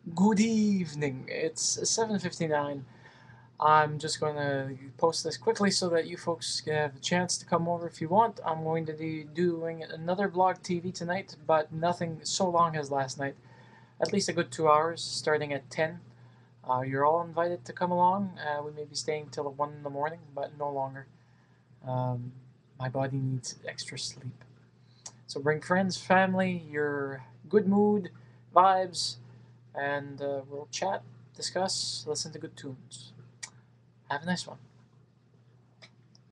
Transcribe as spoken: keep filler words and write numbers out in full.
Good evening. It's seven fifty-nine. I'm just going to post this quickly so that you folks can have a chance to come over if you want. I'm going to be doing another Blog T V tonight, but nothing so long as last night. At least a good two hours, starting at ten. Uh, you're all invited to come along. Uh, we may be staying till one in the morning, but no longer. Um, my body needs extra sleep. So bring friends, family, your good mood, vibes, and uh, we'll chat, discuss, listen to good tunes. Have a nice one.